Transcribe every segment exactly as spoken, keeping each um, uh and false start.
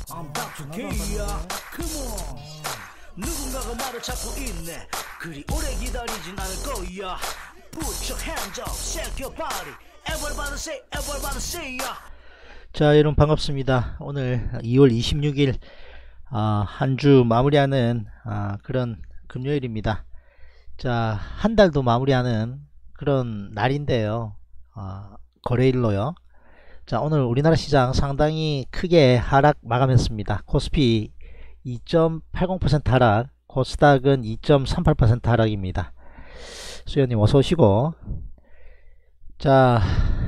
I'm Doctor K야. Come on. 누군가가 말을 찾고 있네. 그리 오래 기다리진 않을 거야. Put your hands up, shake your body. Everybody say, everybody say ya. 자, 여러분 반갑습니다. 오늘 이월 이십육일 아, 한 주 마무리하는 아, 그런 금요일입니다. 자, 한 달도 마무리하는 그런 날인데요. 아, 거래일로요. 자, 오늘 우리나라 시장 상당히 크게 하락 마감했습니다. 코스피 이 점 팔공 퍼센트 하락, 코스닥은 이 점 삼팔 퍼센트 하락입니다. 수연님 어서 오시고. 자,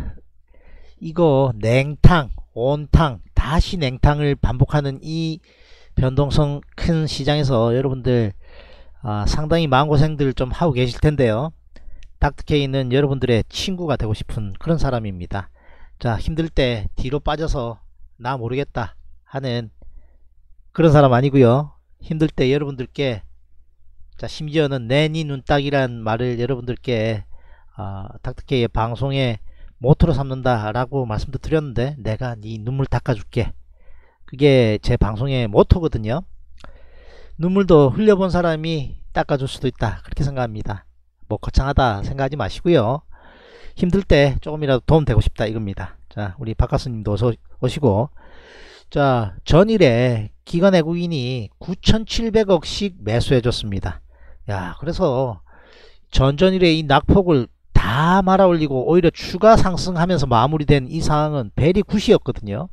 이거 냉탕, 온탕, 다시 냉탕을 반복하는 이 변동성 큰 시장에서 여러분들 아, 상당히 마음고생들 좀 하고 계실 텐데요. 닥터케이는 여러분들의 친구가 되고 싶은 그런 사람입니다. 자, 힘들 때 뒤로 빠져서 나 모르겠다 하는 그런 사람 아니고요. 힘들 때 여러분들께, 자, 심지어는 내 니 눈딱이란 말을 여러분들께 아, 닥터케이의 방송에 모토로 삼는다 라고 말씀도 드렸는데, 내가 네 눈물 닦아줄게, 그게 제 방송의 모토거든요. 눈물도 흘려본 사람이 닦아줄 수도 있다, 그렇게 생각합니다. 뭐 거창하다 생각하지 마시고요. 힘들 때 조금이라도 도움 되고 싶다 이겁니다. 자, 우리 박가수님도 어서 오시고. 자, 전일에 기관 외국인이 구천칠백억씩 매수해 줬습니다. 야, 그래서 전전일에 이 낙폭을 다 말아 올리고 오히려 추가 상승하면서 마무리된 이 상황은 베리 굿이었거든요.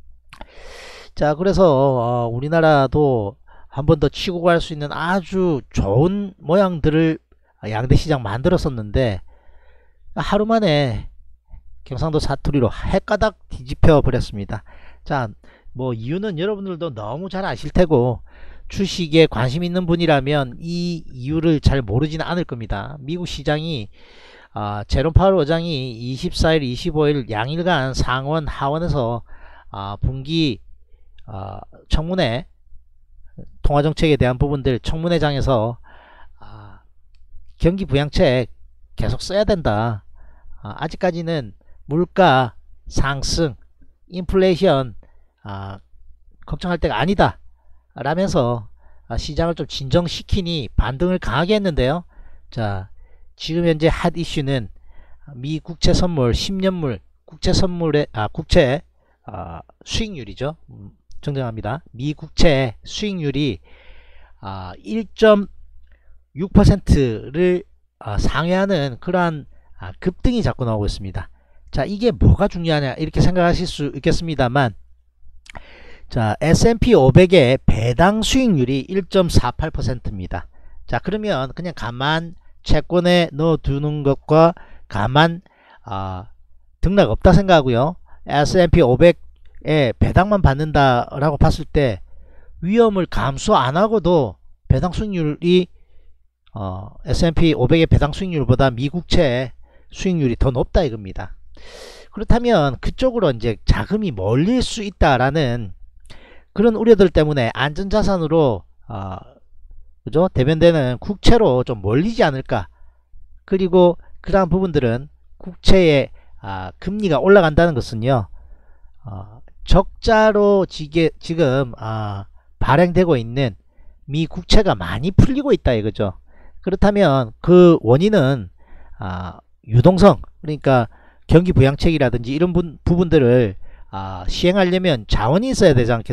자, 그래서 어, 우리나라도 한 번 더 치고 갈 수 있는 아주 좋은 모양들을 양대시장 만들었었는데, 하루 만에 경상도 사투리로 헷가닥 뒤집혀 버렸습니다. 자, 뭐 이유는 여러분들도 너무 잘 아실 테고, 주식에 관심 있는 분이라면 이 이유를 잘 모르지는 않을 겁니다. 미국 시장이 아, 제롬 파월 의장이 이십사일 이십오일 양일간 상원 하원에서 아, 분기 아, 청문회, 통화정책에 대한 부분들 청문회장에서 아, 경기 부양책 계속 써야 된다, 아, 아직까지는 물가 상승, 인플레이션 아, 걱정할 때가 아니다 라면서 아, 시장을 좀 진정시키니 반등을 강하게 했는데요. 자, 지금 현재 핫 이슈는 미 국채 선물 십 년물 국채 선물의 아 국채 아, 수익률이죠. 음, 정정합니다. 미 국채 수익률이 아, 일 점 육 퍼센트를 아, 상회하는 그러한 아, 급등이 자꾸 나오고 있습니다. 자, 이게 뭐가 중요하냐 이렇게 생각하실 수 있겠습니다만, 자, 에스 앤 피 오백의 배당 수익률이 일 점 사팔 퍼센트입니다. 자, 그러면 그냥 가만 채권에 넣어두는 것과 가만 아, 등락 없다 생각하고요. 에스 앤 피 오백에 배당만 받는다라고 봤을 때 위험을 감수 안하고도 배당 수익률이 어, 에스 앤 피 오백의 배당 수익률보다 미국채 수익률이 더 높다 이겁니다. 그렇다면 그쪽으로 이제 자금이 몰릴 수 있다라는 그런 우려들 때문에 안전자산으로 어, 그죠? 대변되는 국채로 좀 몰리지 않을까. 그리고 그러한 부분들은 국채의 아, 금리가 올라간다는 것은요, 어, 적자로 지게, 지금 아, 발행되고 있는 미 국채가 많이 풀리고 있다 이거죠. 그렇다면 그 원인은 아, 유동성, 그러니까 경기 부양책이라든지 이런 부, 부분들을 아, 시행하려면 자원이 있어야 되지 않겠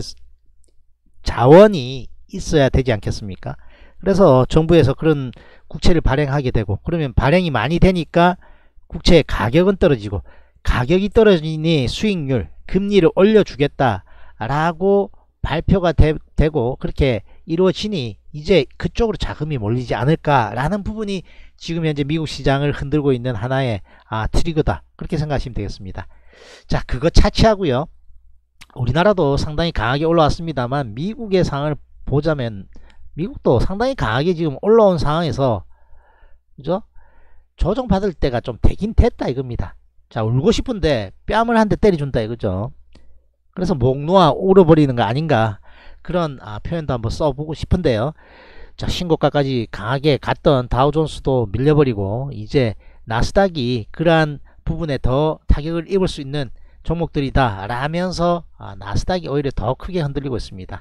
자원이 있어야 되지 않겠습니까? 그래서 정부에서 그런 국채를 발행하게 되고, 그러면 발행이 많이 되니까 국채의 가격은 떨어지고, 가격이 떨어지니 수익률, 금리를 올려주겠다 라고 발표가 되, 되고 그렇게 이루어지니 이제 그쪽으로 자금이 몰리지 않을까 라는 부분이 지금 현재 미국 시장을 흔들고 있는 하나의 아, 트리거다, 그렇게 생각하시면 되겠습니다. 자, 그거 차치하고요, 우리나라도 상당히 강하게 올라왔습니다만 미국의 상황을 보자면 미국도 상당히 강하게 지금 올라온 상황에서, 그죠? 조정받을 때가 좀 되긴 됐다 이겁니다. 자, 울고 싶은데 뺨을 한 대 때려준다 이거죠. 그래서 목 놓아 울어버리는 거 아닌가, 그런 아, 표현도 한번 써보고 싶은데요. 자, 신고가까지 강하게 갔던 다우존스도 밀려버리고 이제 나스닥이 그러한 부분에 더 타격을 입을 수 있는 종목들이다 라면서 아, 나스닥이 오히려 더 크게 흔들리고 있습니다.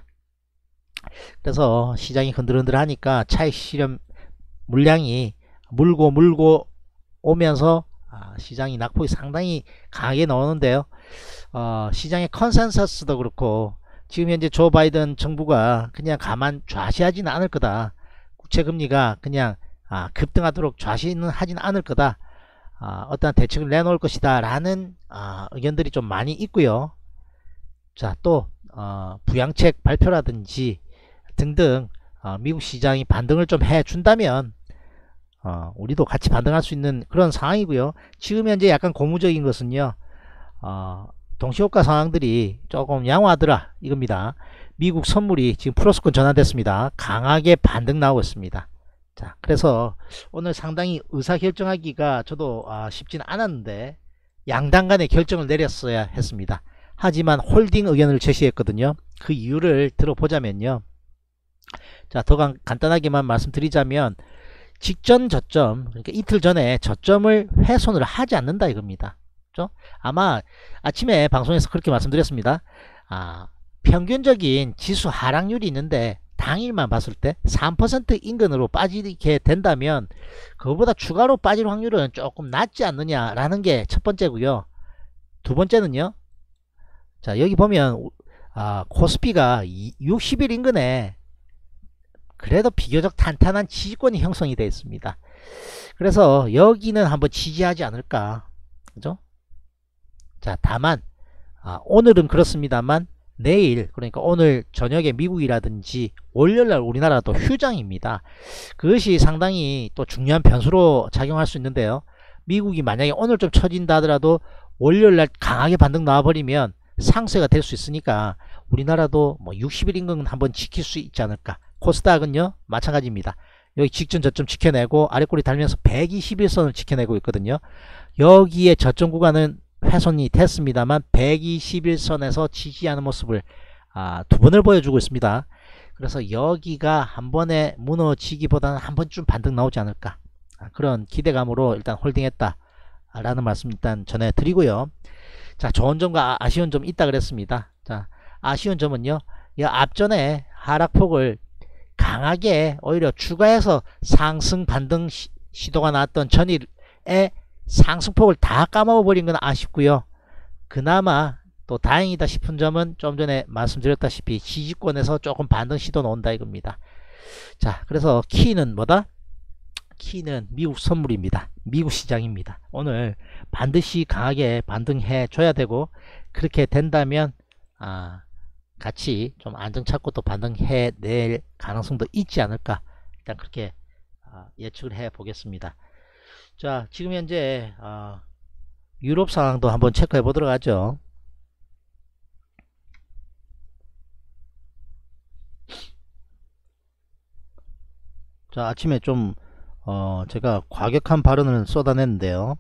그래서 시장이 흔들흔들 하니까 차익 실현 물량이 물고 물고 오면서 아, 시장이 낙폭이 상당히 강하게 나오는데요. 어, 시장의 컨센서스도 그렇고 지금 현재 조 바이든 정부가 그냥 가만 좌시하지는 않을 거다. 국채금리가 그냥 아, 급등하도록 좌시는 하지는 않을 거다. 아, 어떠한 대책을 내놓을 것이다 라는 아, 의견들이 좀 많이 있고요. 자, 또 어, 부양책 발표라든지 등등 어, 미국 시장이 반등을 좀 해준다면 어, 우리도 같이 반등할 수 있는 그런 상황이고요. 지금 현재 약간 고무적인 것은요. 어, 동시효과 상황들이 조금 양호하더라 이겁니다. 미국 선물이 지금 플러스권 전환됐습니다. 강하게 반등 나오고 있습니다. 자, 그래서 오늘 상당히 의사결정하기가 저도 아, 쉽지는 않았는데 양당 간의 결정을 내렸어야 했습니다. 하지만 홀딩 의견을 제시했거든요. 그 이유를 들어보자면요. 자, 더 간, 간단하게만 말씀드리자면 직전 저점, 그러니까 이틀 전에 저점을 훼손을 하지 않는다 이겁니다. 그렇죠? 아마 아침에 방송에서 그렇게 말씀드렸습니다. 아, 평균적인 지수 하락률이 있는데 당일만 봤을 때 삼 퍼센트 인근으로 빠지게 된다면 그거보다 추가로 빠질 확률은 조금 낮지 않느냐라는 게 첫 번째고요. 두 번째는요. 자, 여기 보면 아, 코스피가 육십 일 인근에 그래도 비교적 탄탄한 지지권이 형성이 되어 있습니다. 그래서 여기는 한번 지지하지 않을까. 그죠? 자, 다만 아, 오늘은 그렇습니다만 내일, 그러니까 오늘 저녁에 미국이라든지 월요일날 우리나라도 휴장입니다. 그것이 상당히 또 중요한 변수로 작용할 수 있는데요. 미국이 만약에 오늘 좀 처진다 하더라도 월요일날 강하게 반등 나와버리면 상쇄가 될 수 있으니까 우리나라도 뭐 육십 일 인근 한번 지킬 수 있지 않을까. 코스닥은요 마찬가지입니다. 여기 직전 저점 지켜내고 아래꼬리 달면서 백이십일 선을 지켜내고 있거든요. 여기에 저점 구간은 훼손이 됐습니다만 백이십일 선에서 지지하는 모습을 아, 두 번을 보여주고 있습니다. 그래서 여기가 한 번에 무너지기보다는 한 번쯤 반등 나오지 않을까. 아, 그런 기대감으로 일단 홀딩했다 라는 말씀 일단 전해드리고요. 자, 좋은 점과 아쉬운 점 있다 그랬습니다. 자, 아쉬운 점은요, 이 앞전에 하락폭을 강하게 오히려 추가해서 상승 반등 시, 시도가 나왔던 전일에 상승폭을 다 까먹어버린 건 아쉽고요. 그나마 또 다행이다 싶은 점은 좀 전에 말씀드렸다시피 지지권에서 조금 반등 시도 나온다 이겁니다. 자, 그래서 키는 뭐다? 키는 미국 선물입니다. 미국 시장입니다. 오늘 반드시 강하게 반등해 줘야 되고, 그렇게 된다면 아, 같이 좀 안정 찾고 또 반등해 낼 가능성도 있지 않을까. 일단 그렇게 아, 예측을 해 보겠습니다. 자, 지금 현재 아, 유럽 상황도 한번 체크해 보도록 하죠. 자, 아침에 좀 어, 제가 과격한 발언을 쏟아냈는데요.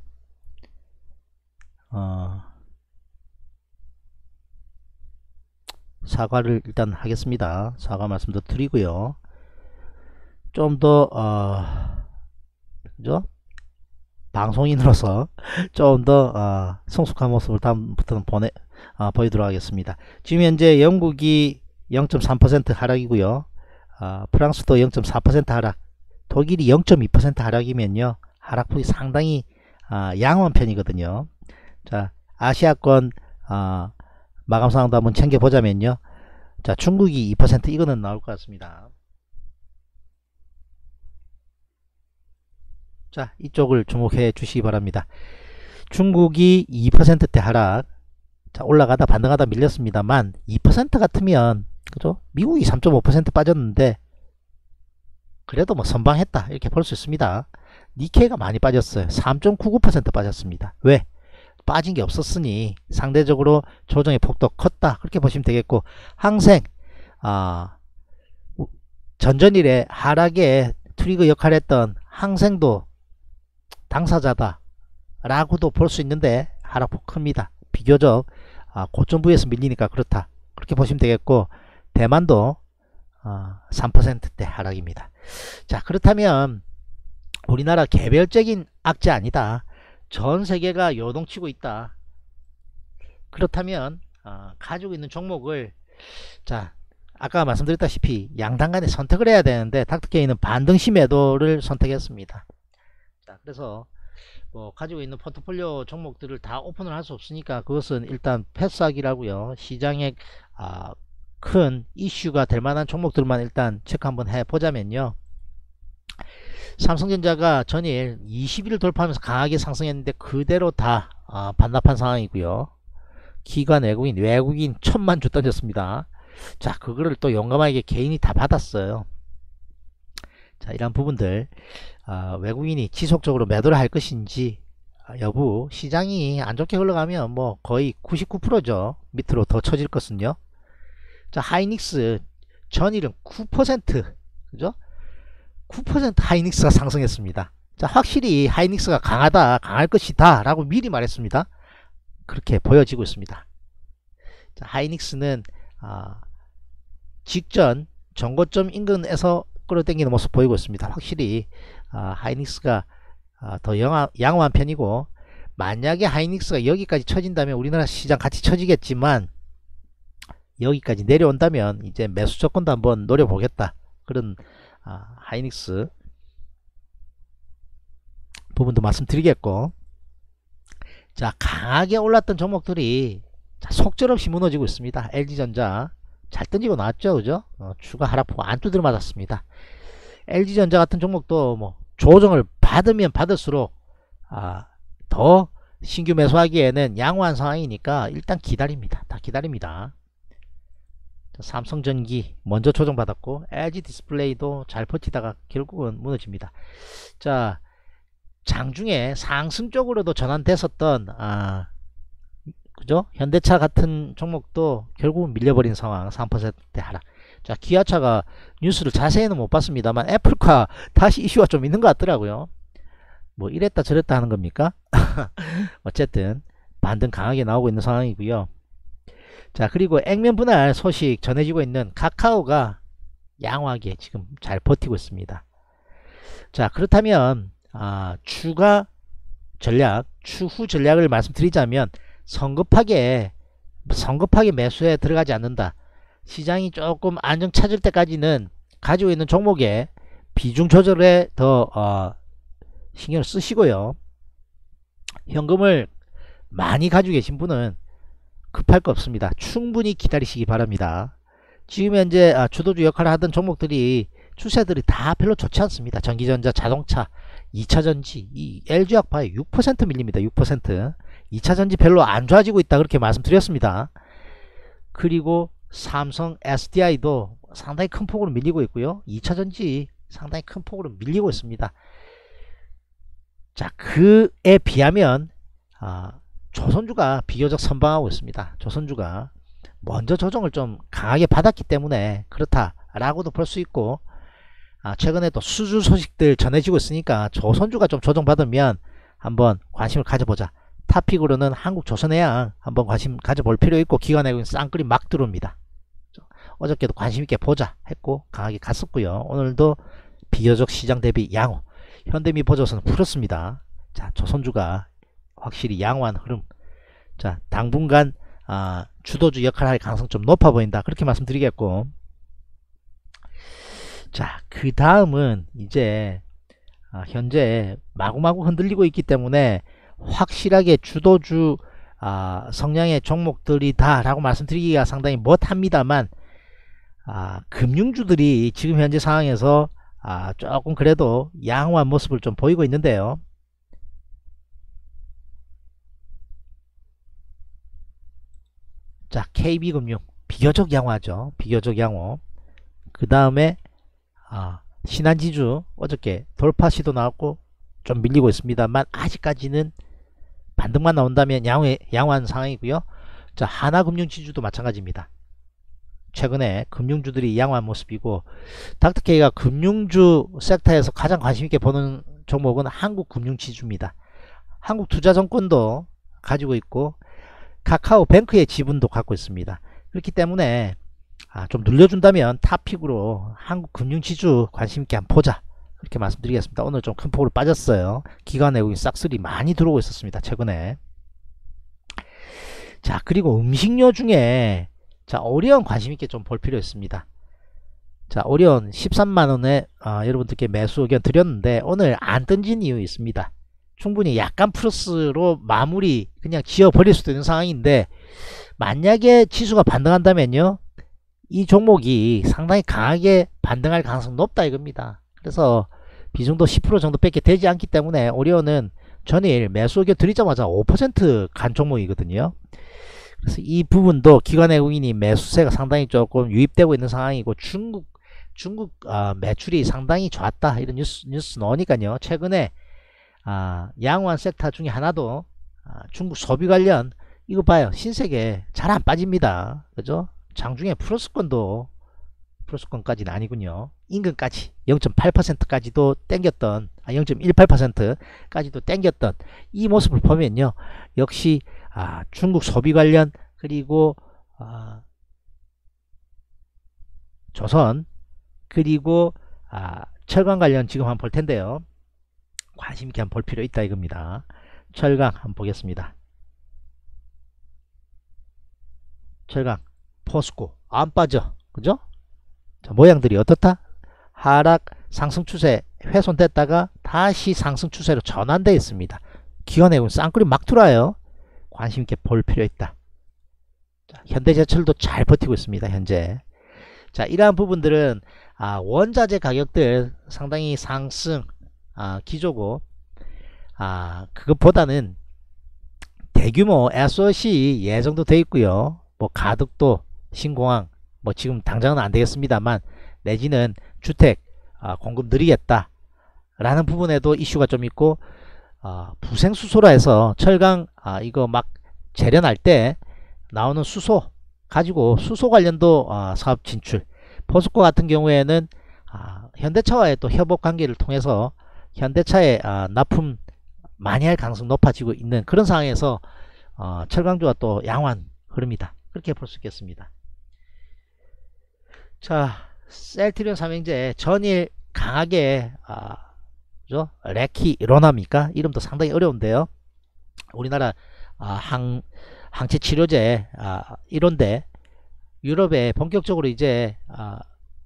어, 사과를 일단 하겠습니다. 사과 말씀도 드리고요. 좀 더 어, 그죠? 방송인으로서 좀 더 어, 성숙한 모습을 다음부터는 보내 어, 보이도록 하겠습니다. 지금 현재 영국이 영 점 삼 퍼센트 하락이고요. 어, 프랑스도 영 점 사 퍼센트 하락, 독일이 영 점 이 퍼센트 하락이면요, 하락폭이 상당히 어, 양호한 편이거든요. 자, 아시아권 어, 마감 상황도 한번 챙겨보자면요. 자, 중국이 이 퍼센트, 이거는 나올 것 같습니다. 자, 이쪽을 주목해 주시기 바랍니다. 중국이 이 퍼센트대 하락. 자, 올라가다 반등하다 밀렸습니다만 이 퍼센트 같으면, 그죠? 미국이 삼 점 오 퍼센트 빠졌는데 그래도 뭐 선방했다 이렇게 볼 수 있습니다. 니케이가 많이 빠졌어요. 삼 점 구구 퍼센트 빠졌습니다. 왜? 빠진 게 없었으니 상대적으로 조정의 폭도 컸다 그렇게 보시면 되겠고, 항생 아, 전전일에 하락에 트리거 역할을 했던 항생도 당사자다 라고도 볼 수 있는데 하락폭 큽니다. 비교적 아, 고점 부에서 밀리니까 그렇다 그렇게 보시면 되겠고, 대만도 어, 삼 퍼센트대 하락입니다. 자, 그렇다면 우리나라 개별적인 악재 아니다, 전 세계가 요동치고 있다, 그렇다면 어, 가지고 있는 종목을 자 아까 말씀드렸다시피 양단간에 선택을 해야 되는데 닥터케이는 반등시 매도를 선택했습니다. 자 그래서 뭐 가지고 있는 포트폴리오 종목들을 다 오픈을 할 수 없으니까 그것은 일단 패스하기라고요. 시장에 아, 큰 이슈가 될 만한 종목들만 일단 체크 한번 해보자면요. 삼성전자가 전일 이십 일을 돌파하면서 강하게 상승했는데 그대로 다 아, 반납한 상황이고요. 기관 외국인 외국인 천만 주 던졌습니다. 자 그거를 또 용감하게 개인이 다 받았어요. 자 이런 부분들 아, 외국인이 지속적으로 매도를 할 것인지 아, 여부 시장이 안 좋게 흘러가면 뭐 거의 구십구 퍼센트죠 밑으로 더 쳐질 것은요. 자 하이닉스 전일은 구 퍼센트 그죠? 구 퍼센트 하이닉스가 상승했습니다. 자 확실히 하이닉스가 강하다 강할 것이다 라고 미리 말했습니다. 그렇게 보여지고 있습니다. 자, 하이닉스는 아, 직전 전고점 인근에서 끌어당기는 모습 보이고 있습니다. 확실히 아, 하이닉스가 아, 더 영하, 양호한 편이고 만약에 하이닉스가 여기까지 쳐진다면 우리나라 시장 같이 쳐지겠지만 여기까지 내려온다면 이제 매수 조건도 한번 노려보겠다 그런 아, 하이닉스 부분도 말씀드리겠고 자 강하게 올랐던 종목들이 자, 속절없이 무너지고 있습니다. 엘지전자 잘 던지고 나왔죠 그죠? 어, 추가 하락폭 안 두드려 맞았습니다. 엘지전자 같은 종목도 뭐 조정을 받으면 받을수록 아, 더 신규 매수하기에는 양호한 상황이니까 일단 기다립니다. 다 기다립니다. 자, 삼성전기 먼저 조정받았고 엘지디스플레이도 잘 버티다가 결국은 무너집니다. 자 장중에 상승 쪽으로도 전환됐었던 아, 그죠? 현대차 같은 종목도 결국은 밀려버린 상황 삼 퍼센트대 하락. 자 기아차가 뉴스를 자세히는 못 봤습니다만 애플과 다시 이슈가 좀 있는 것 같더라고요. 뭐 이랬다 저랬다 하는 겁니까? 어쨌든 반등 강하게 나오고 있는 상황이고요. 자 그리고 액면 분할 소식 전해지고 있는 카카오가 양호하게 지금 잘 버티고 있습니다. 자 그렇다면 아, 추가 전략 추후 전략을 말씀드리자면 성급하게 성급하게 매수에 들어가지 않는다. 시장이 조금 안정 찾을 때까지는 가지고 있는 종목에 비중 조절에 더 어, 신경을 쓰시고요. 현금을 많이 가지고 계신 분은 급할 거 없습니다. 충분히 기다리시기 바랍니다. 지금 현재 아, 주도주 역할을 하던 종목들이 추세들이 다 별로 좋지 않습니다. 전기전자, 자동차, 이차전지, 이 엘지화학 봐요. 육 퍼센트 밀립니다. 육 퍼센트. 이차전지 별로 안 좋아지고 있다 그렇게 말씀드렸습니다. 그리고 삼성 에스디아이도 상당히 큰 폭으로 밀리고 있고요. 이차전지 상당히 큰 폭으로 밀리고 있습니다. 자 그에 비하면 아, 조선주가 비교적 선방하고 있습니다. 조선주가 먼저 조정을 좀 강하게 받았기 때문에 그렇다라고도 볼 수 있고 아, 최근에 또 수주 소식들 전해지고 있으니까 조선주가 좀 조정받으면 한번 관심을 가져보자. 탑픽으로는 한국조선해양 한번 관심 가져볼 필요 있고 기관외국인 쌍끌이 막 들어옵니다. 어저께도 관심있게 보자 했고 강하게 갔었고요. 오늘도 비교적 시장 대비 양호. 현대미포조선은 풀었습니다. 자 조선주가 확실히 양호한 흐름. 자 당분간 아, 주도주 역할을 할 가능성 좀 높아 보인다 그렇게 말씀드리겠고 자 그 다음은 이제 아, 현재 마구마구 흔들리고 있기 때문에 확실하게 주도주 아, 성향의 종목들이다 라고 말씀드리기가 상당히 못합니다만 아, 금융주들이 지금 현재 상황에서 아, 조금 그래도 양호한 모습을 좀 보이고 있는데요. 자 케이비금융 비교적 양호하죠. 비교적 양호. 그 다음에 아, 신한지주 어저께 돌파 시도 나왔고 좀 밀리고 있습니다만 아직까지는 반등만 나온다면 양호, 양호한 상황이고요. 자 하나금융지주도 마찬가지입니다. 최근에 금융주들이 양호한 모습이고 닥터케이가 금융주 섹터에서 가장 관심있게 보는 종목은 한국금융지주입니다. 한국투자증권도 가지고 있고 카카오뱅크의 지분도 갖고 있습니다. 그렇기 때문에 아, 좀 눌려준다면 탑픽으로 한국금융지주 관심있게 한번 보자 그렇게 말씀드리겠습니다. 오늘 좀 큰 폭으로 빠졌어요. 기관 외국인 싹쓸이 많이 들어오고 있었습니다. 최근에. 자, 그리고 음식료 중에 자, 오리온 관심있게 좀 볼 필요 있습니다. 자, 오리온 십삼만원에 어, 여러분들께 매수 의견 드렸는데 오늘 안 던진 이유 있습니다. 충분히 약간 플러스로 마무리 그냥 지어 버릴 수도 있는 상황인데, 만약에 지수가 반등한다면요, 이 종목이 상당히 강하게 반등할 가능성이 높다 이겁니다. 그래서 비중도 십 퍼센트 정도 밖에 되지 않기 때문에 오리온은 전일 매수 의견 드리자마자 오 퍼센트 간 종목이거든요. 그래서 이 부분도 기관 외국인이 매수세가 상당히 조금 유입되고 있는 상황이고, 중국 중국 어, 매출이 상당히 좋았다 이런 뉴스 뉴스 나오니까요. 최근에 아, 양호한 섹터 중에 하나도 아, 중국 소비 관련 이거 봐요. 신세계 잘 안 빠집니다. 그죠? 장중에 플러스권도 플러스권까지는 아니군요. 임금까지 영 점 팔 퍼센트까지도 땡겼던, 아, 영 점 일팔 퍼센트까지도 땡겼던 이 모습을 보면요, 역시 아, 중국 소비 관련, 그리고 아, 조선, 그리고 아, 철강 관련 지금 한번 볼 텐데요. 관심 있게 한번 볼 필요 있다 이겁니다. 철강 한번 보겠습니다. 철강 포스코 안 빠져, 그죠? 자, 모양들이 어떻다? 하락 상승 추세 훼손됐다가 다시 상승 추세로 전환되어 있습니다. 기관 외국인 쌍끌이 막 들어와요. 관심 있게 볼 필요 있다. 자, 현대제철도 잘 버티고 있습니다. 현재. 자, 이러한 부분들은 아, 원자재 가격들 상당히 상승 아, 기조고, 아, 그것보다는 대규모 에스오씨 예정도 돼 있고요. 뭐 가덕도, 신공항, 뭐 지금 당장은 안 되겠습니다만, 내지는 주택 아, 공급 느리겠다 라는 부분에도 이슈가 좀 있고, 아, 부생수소라 해서 철강 아, 이거 막 재련할 때 나오는 수소 가지고 수소 관련도 아, 사업 진출. 포스코 같은 경우에는 아, 현대차와의 또 협업 관계를 통해서 현대차에 아, 납품 많이 할 가능성이 높아지고 있는 그런 상황에서 어, 철강주가 또 양호한 흐름이다, 그렇게 볼 수 있겠습니다. 자, 셀트리온 삼형제 전일 강하게 아, 그죠? 레키 로나입니까? 이름도 상당히 어려운데요. 우리나라 아, 항, 항체 치료제 아, 이론데 유럽에 본격적으로 이제 아,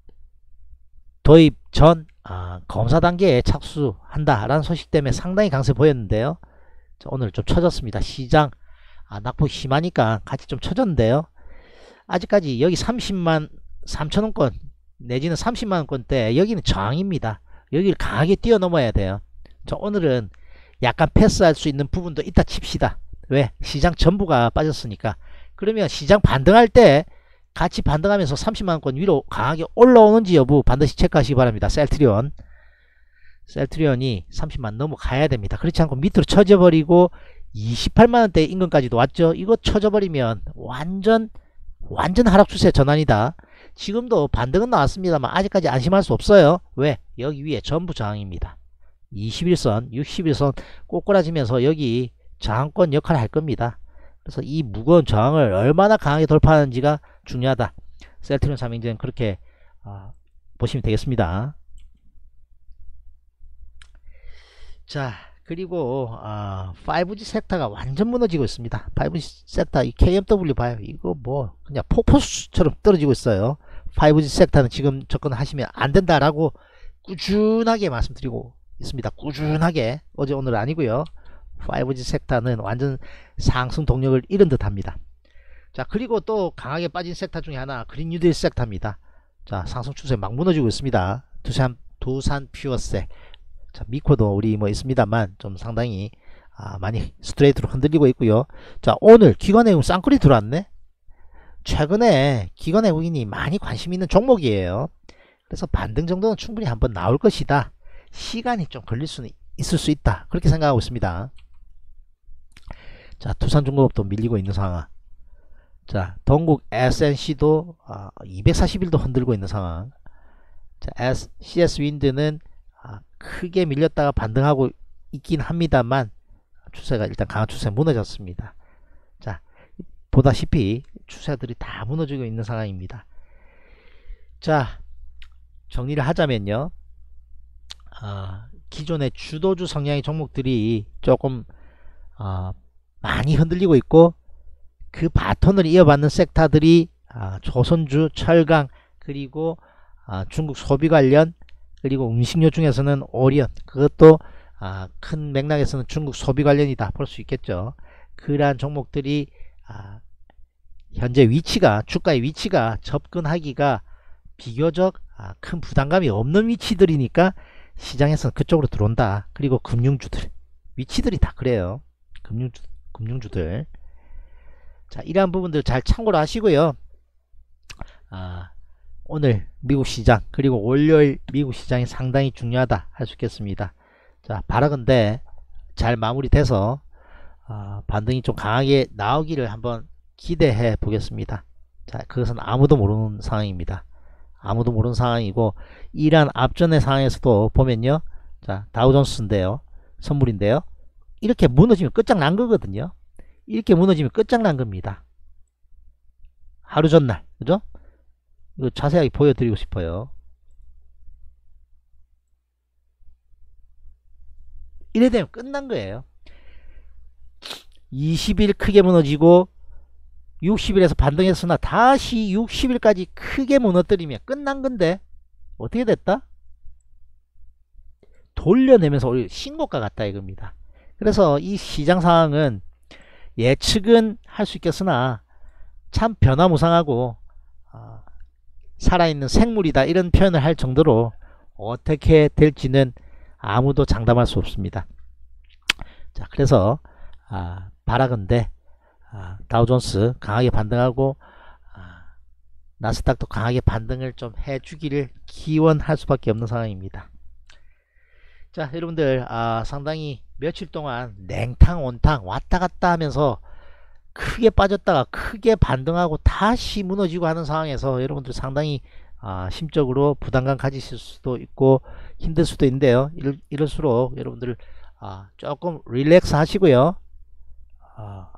도입 전 아, 검사 단계에 착수한다라는 소식 때문에 상당히 강세 보였는데요. 자, 오늘 좀 처졌습니다. 시장 아, 낙폭이 심하니까 같이 좀 처졌는데요. 아직까지 여기 삼십만 삼천원권 내지는 삼십만원권대 여기는 저항입니다. 여기를 강하게 뛰어넘어야 돼요. 자, 오늘은 약간 패스할 수 있는 부분도 있다 칩시다. 왜? 시장 전부가 빠졌으니까. 그러면 시장 반등할 때 같이 반등하면서 삼십만원권 위로 강하게 올라오는지 여부 반드시 체크하시기 바랍니다. 셀트리온 셀트리온이 삼십만 넘어가야 됩니다. 그렇지 않고 밑으로 쳐져버리고 이십팔만원대 임금까지도 왔죠. 이거 쳐져버리면 완전 완전 하락 추세 전환이다. 지금도 반등은 나왔습니다만 아직까지 안심할 수 없어요. 왜? 여기 위에 전부 저항입니다. 이십일선 육십일선 꼬꾸라지면서 여기 저항권 역할을 할 겁니다. 그래서 이 무거운 저항을 얼마나 강하게 돌파하는지가 중요하다. 셀트리온 삼형제는 그렇게 어, 보시면 되겠습니다. 자, 그리고 어, 파이브지 섹터가 완전 무너지고 있습니다. 파이브지 섹터 이 케이엠더블유 봐요. 이거 뭐 그냥 폭포수처럼 떨어지고 있어요. 파이브지 섹터는 지금 접근하시면 안 된다라고 꾸준하게 말씀드리고 있습니다. 꾸준하게, 어제 오늘 아니고요. 파이브지 섹터는 완전 상승 동력을 잃은 듯 합니다. 자, 그리고 또 강하게 빠진 섹터 중에 하나 그린 뉴딜 섹터입니다. 자, 상승 추세 막 무너지고 있습니다. 두산, 두산 퓨어셀. 자, 미코도 우리 뭐 있습니다만 좀 상당히 아, 많이 스트레이트로 흔들리고 있고요. 자, 오늘 기관 외국인 쌍끌이 들어왔네. 최근에 기관 외국인이 많이 관심 있는 종목이에요. 그래서 반등 정도는 충분히 한번 나올 것이다. 시간이 좀 걸릴 수는 있을 수 있다, 그렇게 생각하고 있습니다. 자, 두산중공업도 밀리고 있는 상황. 자, 동국 에스엔씨도 아, 이백사십일도 흔들고 있는 상황. 자, S, 씨에스윈드는 아, 크게 밀렸다가 반등하고 있긴 합니다만 추세가 일단 강한 추세 무너졌습니다. 자, 보다시피 추세들이 다 무너지고 있는 상황입니다. 자, 정리를 하자면요, 아, 기존의 주도주 성향의 종목들이 조금 어, 많이 흔들리고 있고, 그 바톤을 이어받는 섹터들이 아, 조선주, 철강, 그리고 아, 중국 소비 관련, 그리고 음식료 중에서는 오리온, 그것도 아, 큰 맥락에서는 중국 소비 관련이다 볼 수 있겠죠. 그러한 종목들이 아, 현재 위치가, 주가의 위치가 접근하기가 비교적 아, 큰 부담감이 없는 위치들이니까 시장에서는 그쪽으로 들어온다. 그리고 금융주들 위치들이 다 그래요. 금융주, 금융주들. 자, 이러한 부분들 잘 참고로 하시고요. 아, 오늘 미국 시장, 그리고 월요일 미국 시장이 상당히 중요하다 할 수 있겠습니다. 자, 바라건대 잘 마무리돼서 아, 반등이 좀 강하게 나오기를 한번 기대해 보겠습니다. 자, 그것은 아무도 모르는 상황입니다. 아무도 모르는 상황이고, 이러한 앞전의 상황에서도 보면요, 자, 다우존스인데요, 선물인데요, 이렇게 무너지면 끝장난 거거든요. 이렇게 무너지면 끝장난 겁니다. 하루 전날, 그죠? 이거 자세하게 보여드리고 싶어요. 이래 되면 끝난 거예요. 이십 일 크게 무너지고 육십 일에서 반등했으나 다시 육십 일까지 크게 무너뜨리면 끝난 건데 어떻게 됐다? 돌려내면서 우리 신고가 같다 이겁니다. 그래서 이 시장 상황은 예측은 할 수 있겠으나 참 변화무쌍하고 어, 살아있는 생물이다 이런 표현을 할 정도로 어떻게 될지는 아무도 장담할 수 없습니다. 자, 그래서 아, 바라건대 아, 다우존스 강하게 반등하고 아, 나스닥도 강하게 반등을 좀 해주기를 기원할 수밖에 없는 상황입니다. 자, 여러분들 아, 상당히 며칠 동안 냉탕 온탕 왔다갔다 하면서 크게 빠졌다가 크게 반등하고 다시 무너지고 하는 상황에서 여러분들 상당히 아, 심적으로 부담감 가지실 수도 있고 힘들 수도 있는데요. 이럴, 이럴수록 여러분들 아, 조금 릴렉스 하시고요. 아,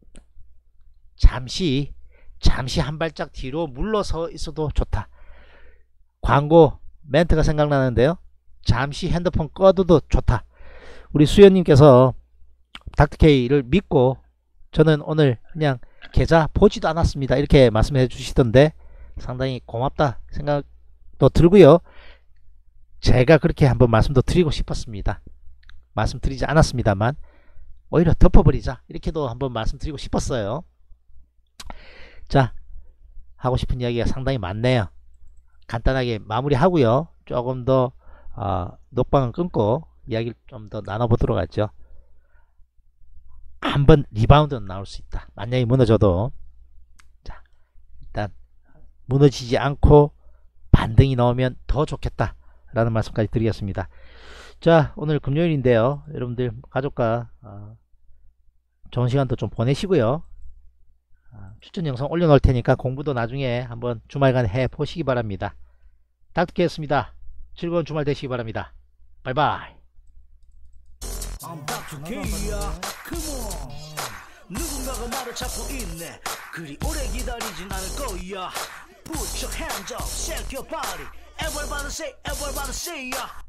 잠시 잠시 한 발짝 뒤로 물러서 있어도 좋다. 광고 멘트가 생각나는데요. 잠시 핸드폰 꺼둬도 좋다. 우리 수연님께서 닥터케이를 믿고 저는 오늘 그냥 계좌 보지도 않았습니다 이렇게 말씀해 주시던데 상당히 고맙다 생각도 들고요. 제가 그렇게 한번 말씀도 드리고 싶었습니다. 말씀드리지 않았습니다만 오히려 덮어버리자 이렇게도 한번 말씀드리고 싶었어요. 자, 하고 싶은 이야기가 상당히 많네요. 간단하게 마무리하고요. 조금 더 어, 녹방은 끊고 이야기를 좀 더 나눠보도록 하죠. 한번 리바운드는 나올 수 있다. 만약에 무너져도 자, 일단 무너지지 않고 반등이 나오면 더 좋겠다 라는 말씀까지 드리겠습니다. 자, 오늘 금요일인데요. 여러분들 가족과 어, 좋은 시간도 좀 보내시고요. 어, 추천 영상 올려놓을 테니까 공부도 나중에 한번 주말간 해 보시기 바랍니다. 닥터케이였습니다. 즐거운 주말 되시기 바랍니다. 바이바이. I'm 닥터 K야. Come on. 누군가가 말을 찾고 있네. 그리 오래 기다리진 않을 거야. Put your hands up, shake your body. Everybody say, everybody say, yeah.